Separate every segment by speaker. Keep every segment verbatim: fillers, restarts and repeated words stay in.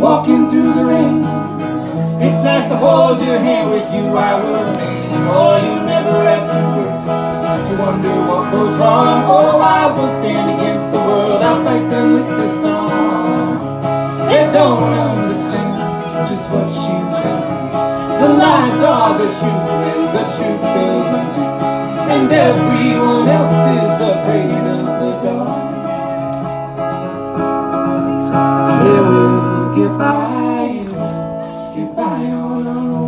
Speaker 1: walking through the rain. It's nice to hold your hand. With you I will remain. Oh, you never have to worry. You wonder what goes wrong. Oh, I will stand against the world. I'll fight them with this song. They don't understand just what you've been through. The lies are the truth, and the truth goes undo. And everyone else is afraid of the dark. They will get by, get by on our own.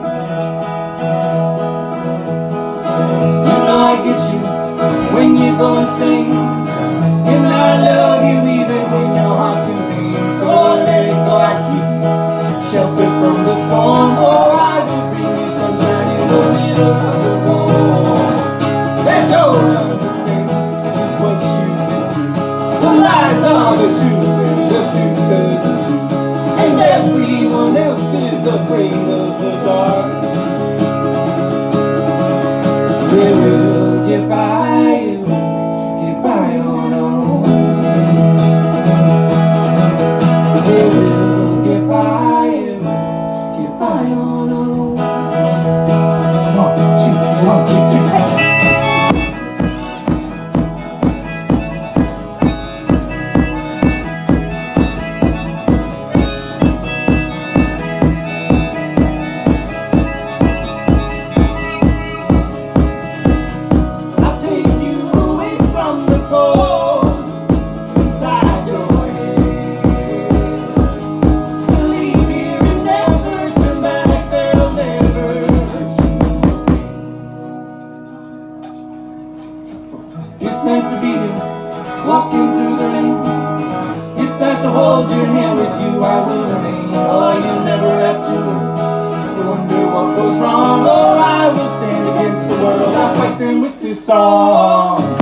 Speaker 1: You know I get you when you go insane, and I love you even when your heart's in pain. So let it go, I keep you sheltered from the storm. Oh, I will bring you sunshine in the middle of the war. They don't understand just what you've been through. The lies are the truth, and the truth doesn't do. And everyone else is afraid of the dark. We will get by, get by on our own. We will get by, get by on our own. One, two, one, two, three, hey. It's nice to be here, walking through the rain. It's nice to hold your hand. With you I will remain. Oh, you never have to wonder what goes wrong. Oh, I will stand against the world. I'll fight them with this song.